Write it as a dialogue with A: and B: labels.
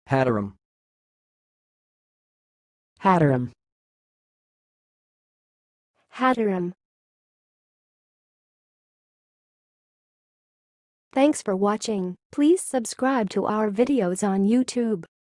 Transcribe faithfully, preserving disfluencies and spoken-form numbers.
A: hadarim,
B: hadarim,
C: hadarim. Thanks for watching. Please subscribe to our videos on YouTube.